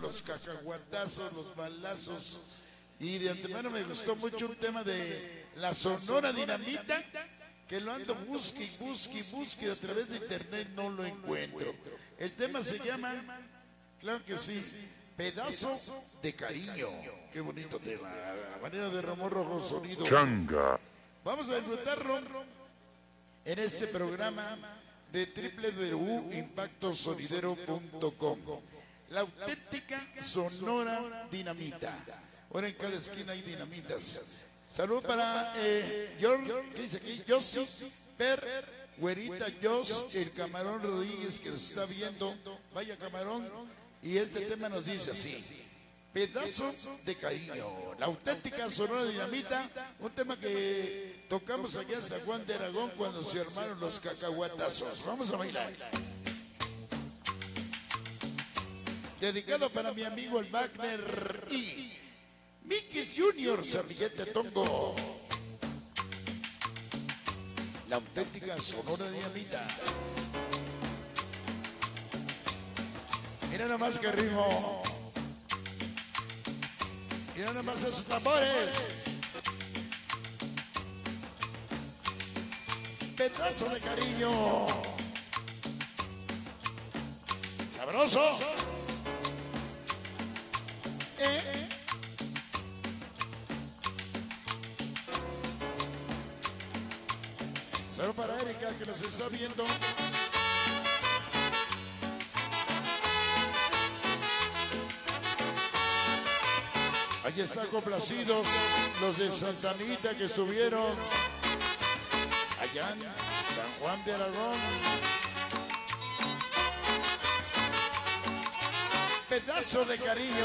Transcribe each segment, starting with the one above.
los cacahuatazos, los balazos. Y de antemano me gustó mucho un tema de la Sonora Dinamita, que lo ando busque y busque y busque a través de internet, no lo encuentro. El tema se llama, claro que sí, Pedazo de Cariño. Qué bonito tema, a la manera de Ramón Rojo Sonido. Changa. Vamos a disfrutarlo en este programa de www.impactosonidero.com. La auténtica Sonora Dinamita. Ahora en cada esquina hay dinamitas. Salud para ¿qué dice aquí? Yossi, Per, Güerita, Jos, el Camarón Rodríguez que nos está viendo. Vaya Camarón. Y este tema nos dice así: Pedazo de Cariño, la auténtica Sonora Dinamita, un tema que tocamos allá en San Juan de Aragón cuando se armaron los cacahuatazos. Vamos a bailar. Dedicado para mi amigo el Wagner y Mickey Junior, Servillete Tongo. La auténtica Sonora Dinamita. Mira nada más que ritmo. Mira nada más esos tambores. Pedazo de Cariño. Sabroso. Salud para Erika que nos está viendo. Ahí están complacidos los de Santa Anita que estuvieron allá en San Juan de Aragón. Pedazo de Cariño.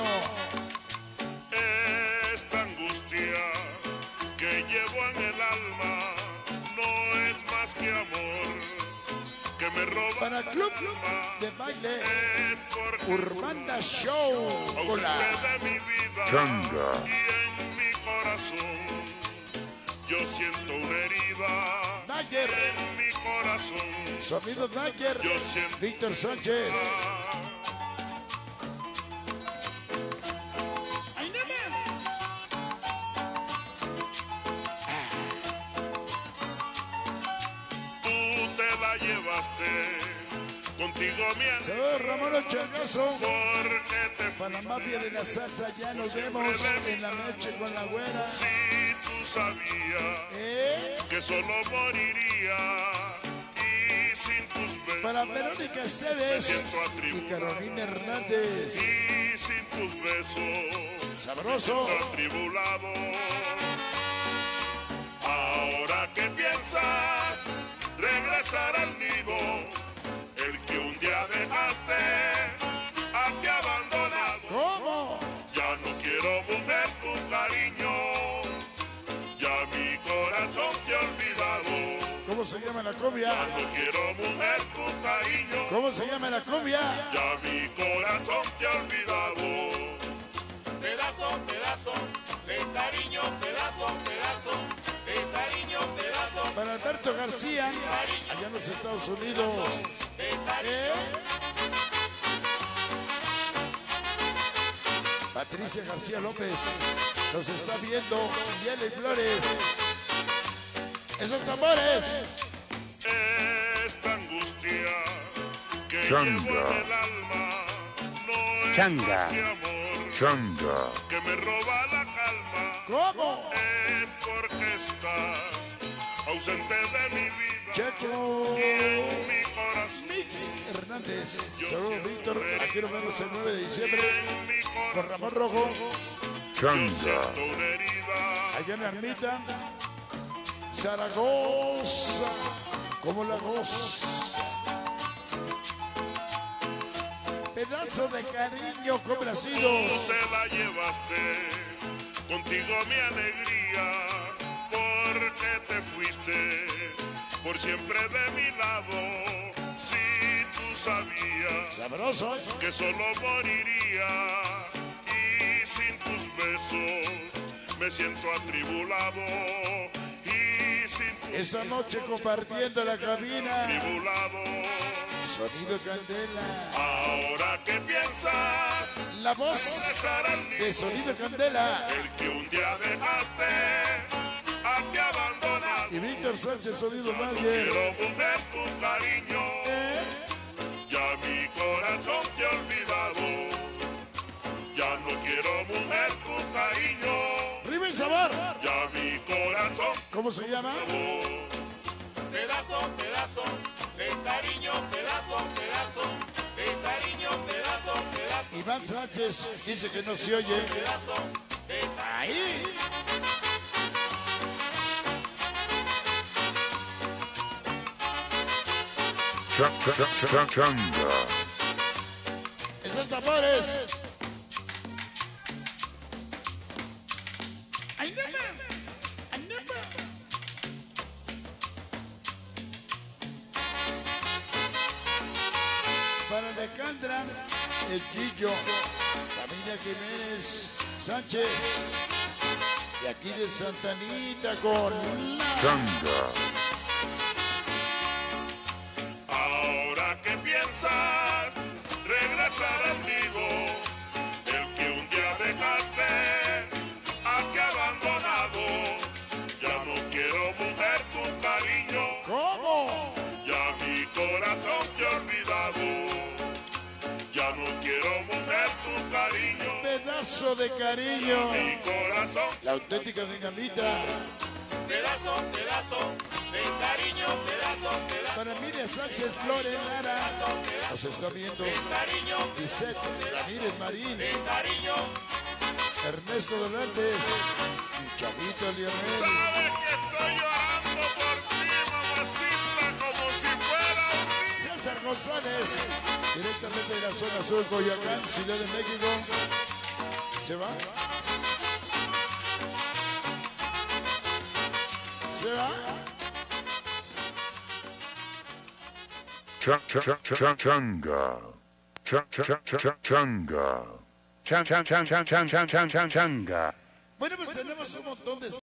Esta angustia que llevo en el alma no es más que amor que me roba. Para el Club de Baile Urbanda Show. Hola. De mi vida Changa. y en mi corazón yo siento una herida. Dagger. En mi corazón Sonido Dagger. yo siento Víctor Sánchez. ¡Ay, no me! Tú te la llevaste contigo mi Saludos Ramón Ochangoso. porque te Para la mafia de la salsa ya nos vemos en la noche con la güera. si tú sabías que solo moriría y sin tus besos Para Verónica Esteves siento y atribulado Carolina Hernández. y sin tus besos Sabroso. atribulado. Ahora que piensas regresar al nido, el que un día dejaste aquí abandonado. ¿Cómo? Ya no quiero mujer tu cariño, ya mi corazón te ha olvidado. ¿Cómo se llama la cumbia? Ya no quiero mujer tu cariño, ¿Cómo se llama la cumbia? ya mi corazón te ha olvidado. Pedazo, pedazo de cariño, pedazo, pedazo de cariño, pedazo Para Alberto García, allá en los Estados Unidos. de cariño. Patricia García López nos está viendo. Y Eli Flores. Esos tambores. Esta angustia que Changa. llevo en el alma no es Changa. más que amor Changa. que me roba la calma. ¿Cómo? Es porque estás ausente de mi vida Checho. y en mi corazón. Mix Hernández. Saludos Víctor. Aquí nos vemos el 9 de Y diciembre en mi con corazón Ramón Rojo. Changa. siento una herida. Allá en la ermita. Zaragoza. ¿Cómo la goza? Pedazo de cariño Tú complacidos. te la llevaste contigo mi alegría, porque te fuiste por siempre de mi lado. Si tú sabías Sabroso. que solo moriría y sin tus besos me siento atribulado y sin tus Esta noche compartiendo la cabina. atribulado. Sonido Candela. Ahora que piensas La voz regresar al nido, de Sonido Candela. el que un día dejaste aquí abandonado. Y Víctor Sánchez, Sonido Ya no Manager. quiero mujer tu cariño, ya mi corazón te ha olvidado. Ya no quiero mujer tu cariño, Rima y Sabor. ya mi corazón ¿Cómo se llama? Pedazo, pedazo de cariño, pedazo, pedazo de cariño, pedazo, pedazo, Iván Sánchez dice que no se oye. pedazo de Ahí. Changa. Esos tambores. ¡Ay, no más! ¡Ay, no más! Para Alejandra, el Gillo, familia Jiménez Sánchez, de aquí de Santa Anita con la... Changa. Ahora que piensas regresar al nido, el que un día dejaste aquí abandonado. Ya no quiero mujer tu cariño, ¿Cómo? ya mi corazón te ha olvidado. Ya no quiero mujer tu cariño, Pedazo de cariño. mi corazón. La auténtica dinamita. pedazo, pedazo de cariño, pedazo, pedazo Para Miriam Sánchez Flores Lara. Nos está viendo de cariño, Lisette Ramírez Marín, de cariño. Ernesto Dorantes y Chavito Lionel. Sabes que estoy llorando por ti, mamacita, como si fuera un niño. César González, directamente de la zona sur, Coyoacán, Ciudad de México. ¿Se va? ¿Se va? Changa. Changa. Changa. Bueno, pues tenemos un montón de